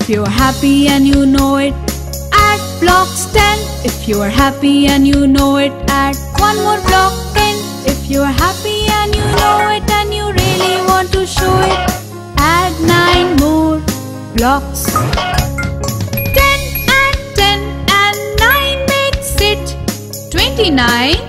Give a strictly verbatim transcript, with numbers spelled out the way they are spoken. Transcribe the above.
if you are happy and you know it. Add blocks ten if you are happy and you know it. Add one more block ten if you are happy and you know it and you really want to show it. Add nine more blocks. ten and ten and nine makes it twenty-nine.